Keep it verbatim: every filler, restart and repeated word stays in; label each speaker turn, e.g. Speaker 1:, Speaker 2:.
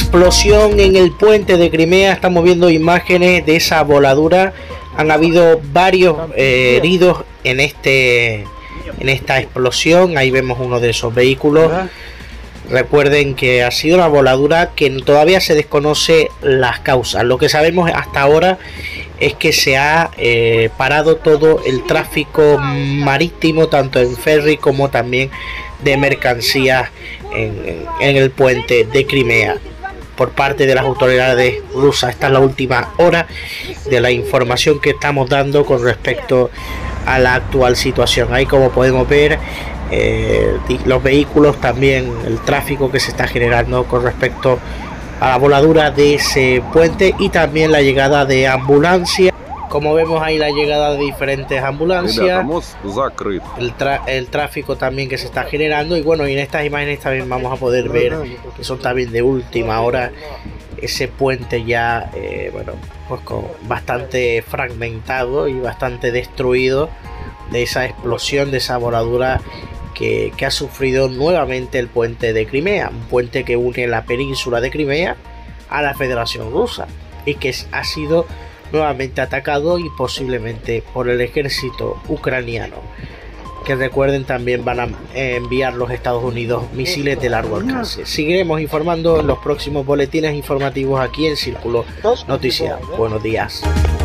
Speaker 1: explosión en el puente de Crimea. Estamos viendo imágenes de esa voladura. Han habido varios eh, heridos en este en esta explosión. Ahí vemos uno de esos vehículos. Recuerden que ha sido una voladura que todavía se desconoce las causas. Lo que sabemos hasta ahora es que se ha eh, parado todo el tráfico marítimo, tanto en ferry como también de mercancías en, en el puente de Crimea por parte de las autoridades rusas. Esta es la última hora de la información que estamos dando con respecto a la actual situación. Ahí, como podemos ver, eh, los vehículos, también el tráfico que se está generando con respecto a la voladura de ese puente, y también la llegada de ambulancias. Como vemos ahí, la llegada de diferentes ambulancias, el, el tráfico también que se está generando. Y bueno, y en estas imágenes también vamos a poder ver que son también de última hora, ese puente ya eh, bueno, pues con bastante fragmentado y bastante destruido de esa explosión, de esa voladura que, que ha sufrido nuevamente el puente de Crimea, un puente que une la península de Crimea a la Federación Rusa y que ha sido nuevamente atacado, y posiblemente por el ejército ucraniano, que recuerden también van a enviar los Estados Unidos misiles de largo alcance. Seguiremos informando en los próximos boletines informativos aquí en Círculo Noticias. Buenos días.